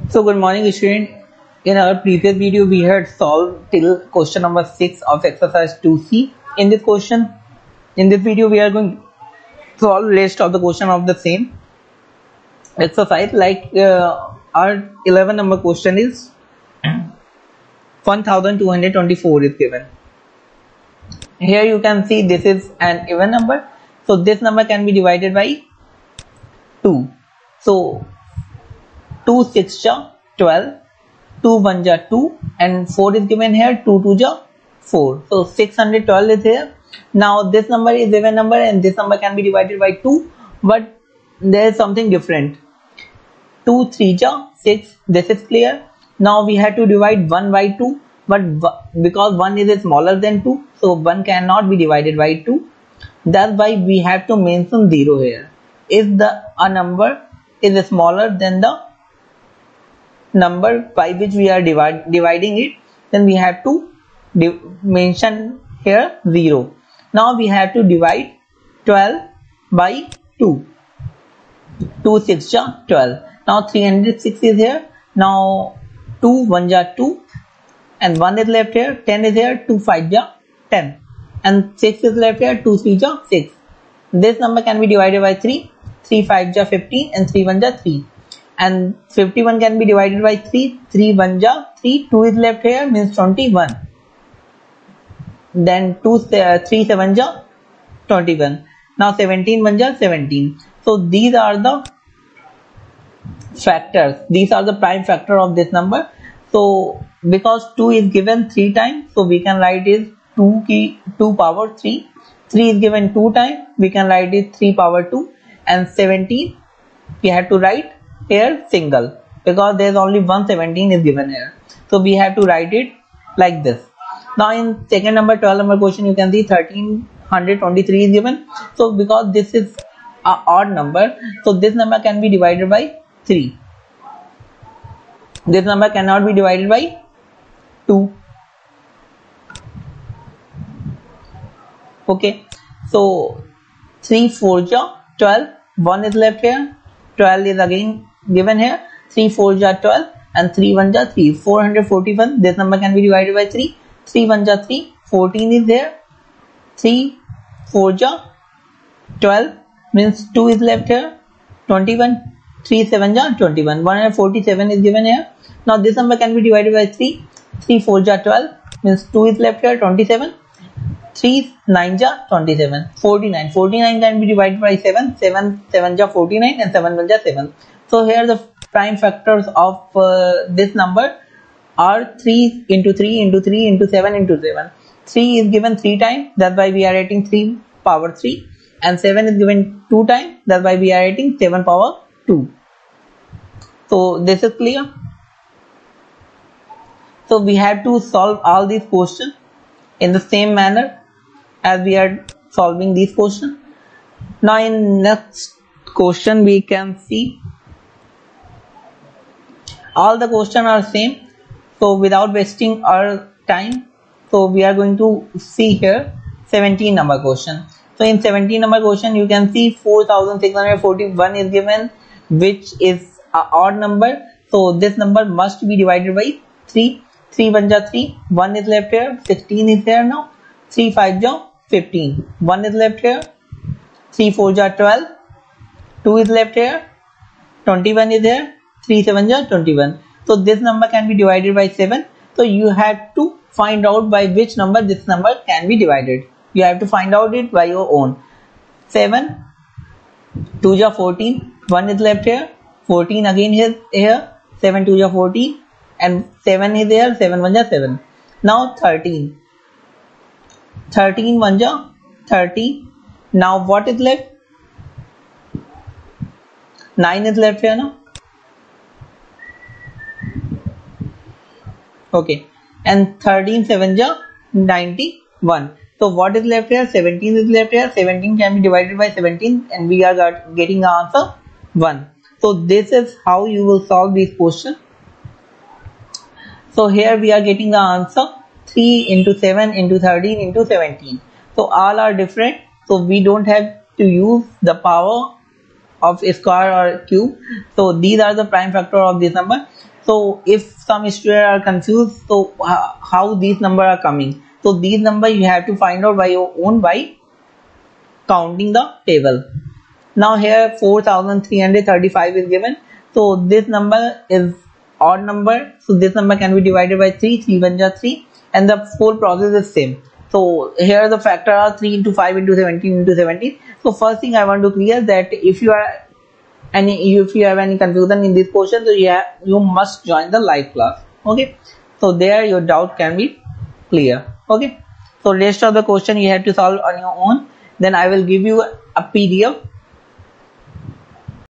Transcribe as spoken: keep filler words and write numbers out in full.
So good morning, student. In our previous video, we had solved till question number six of exercise two C. In this question, in this video, we are going to solve list of the question of the same exercise. Like uh, our eleven number question is one thousand two hundred twenty-four is given. Here you can see this is an even number. So this number can be divided by two. So two six ja twelve, two one ja two, and four is given here, two two ja four. So six hundred twelve is here. Now this number is even number and this number can be divided by two, but there is something different. two three ja six, this is clear. Now we have to divide one by two, but because one is smaller than two, so one cannot be divided by two. That's why we have to mention zero here. If the a number is smaller than the number by which we are divide, dividing it, then we have to mention here zero. Now we have to divide twelve by two. two six ja twelve. Now three hundred six is here. Now two one ja two, and one is left here. ten is here. two five ja ten, and six is left here. two three ja six. This number can be divided by three. three five ja fifteen, and three one ja three. And fifty-one can be divided by three. three one ja three. two is left here, means twenty-one. Then two uh, three seven ja twenty-one. Now seventeen one ja seventeen. So these are the factors. These are the prime factor of this number. So because two is given three times, so we can write it two key two power three. three is given two times, we can write it three power two. And seventeen we have to write here single, because there is only one seventeen is given here. So we have to write it like this. Now in second number twelve number question, you can see thirteen twenty-three is given. So because this is a odd number, so this number can be divided by three. This number cannot be divided by two. Okay, so three four ja twelve, one is left here, twelve is again given here, three four ja twelve, and three one ja three, four hundred forty-one. This number can be divided by three. three one ja three, fourteen is there, three four ja twelve, means two is left here, twenty-one, three seven ja twenty-one, one hundred forty-seven is given here. Now this number can be divided by three. three four ja twelve, means two is left here, twenty-seven, three nine ja twenty-seven, forty-nine. forty-nine can be divided by seven. seven seven ja forty-nine, and seven one ja seven. So here the prime factors of uh, this number are three into three into three into seven into seven. three is given three times, that's why we are writing three power three. And seven is given two times, that's why we are writing seven power two. So this is clear. So we have to solve all these questions in the same manner as we are solving these questions. Now in next question we can see all the questions are same. So without wasting our time, so we are going to see here seventeen number question. So in seventeen number question, you can see four thousand six hundred forty-one is given, which is an odd number. So this number must be divided by three. three one ja three, one is left here, sixteen is here now, three five ja fifteen, one is left here, three four ja twelve, two is left here, twenty-one is here, three seven ja twenty-one. So this number can be divided by seven. So you have to find out by which number this number can be divided. You have to find out it by your own. seven, two ja fourteen, one is left here, fourteen again is here, seven two ja fourteen, and seven is there, seven one ja seven. Now thirteen. thirteen one ja thirty. Now what is left? nine is left here now. Okay, and thirteen seven ja ninety-one. So what is left here? seventeen is left here. seventeen can be divided by seventeen, and we are got, getting the answer one. So this is how you will solve this question. So here we are getting the answer three into seven into thirteen into seventeen. So all are different. So we don't have to use the power of square or cube. So these are the prime factor of this number. So if some students are confused, so uh, how these number are coming? So these number you have to find out by your own by counting the table. Now here four thousand three hundred thirty-five is given. So this number is odd number. So this number can be divided by three. three one is three, and the whole process is same. So here the factor are three into five into seventeen into seventeen. So first thing I want to clear that if you are any if you have any confusion in this question, so you have, you must join the live class. Okay, so there your doubt can be clear. Okay, so rest of the question you have to solve on your own. Then I will give you a P D F